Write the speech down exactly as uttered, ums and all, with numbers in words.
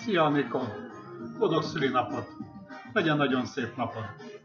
Szia, Anika! Boldog szülinapot! Legyen nagyon szép napod!